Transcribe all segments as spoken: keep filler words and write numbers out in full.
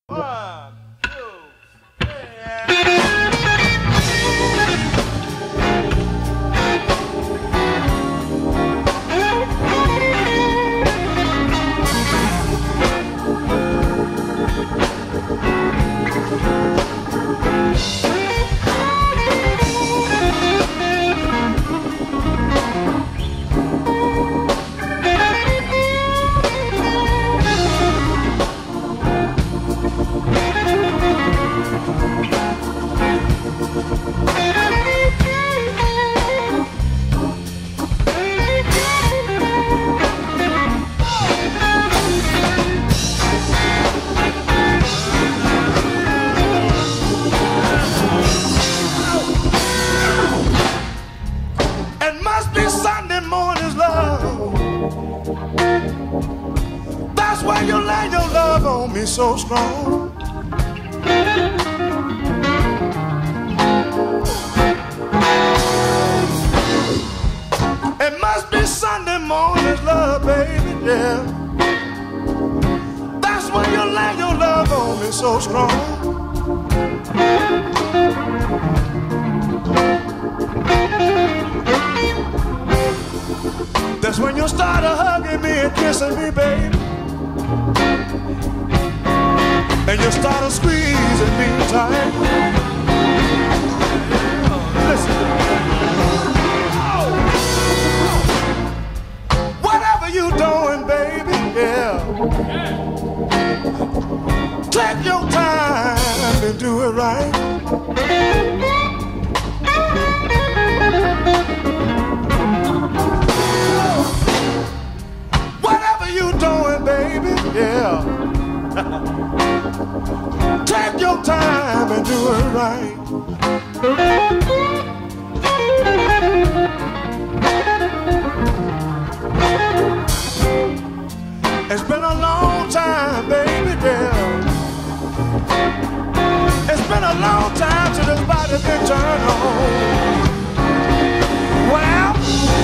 One, two, three. Sunday morning's love. That's why you lay your love on me so strong. It must be Sunday morning's love, baby, yeah. That's why you lay your love on me so strong. That's when you started hugging me and kissing me, baby. And you started squeezing me tight. Listen. Oh. Whatever you doing, baby, yeah. Take your time and do it right. Yeah. Take your time and do it right. It's been a long time, baby, yeah. It's been a long time since this body's been turned on. Well,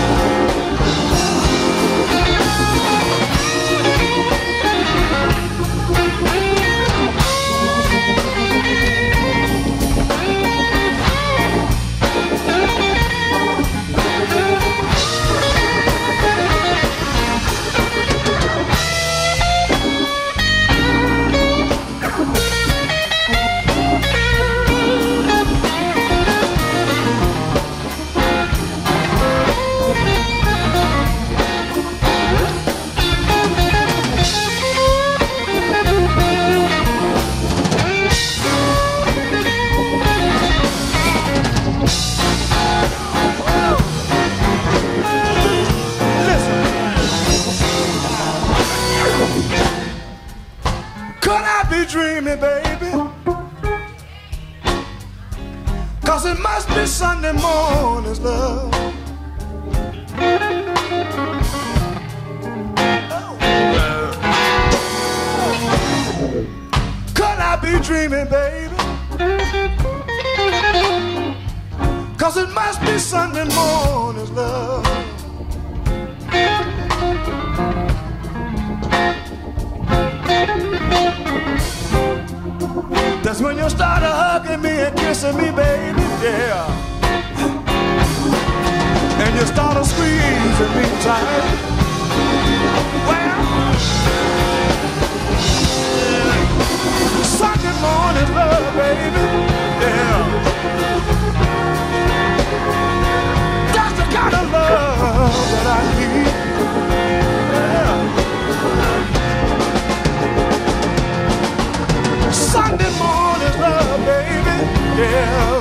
could I be dreaming, baby? Cause it must be Sunday morning's love. Could I be dreaming, baby? Cause it must be Sunday morning's love. That's when you started hugging me and kissing me, baby, yeah. And you started squeezing me tight. Well, Sunday morning love, baby, yeah. That's the kind of love that I need, yeah. Sunday morning love, baby, yeah.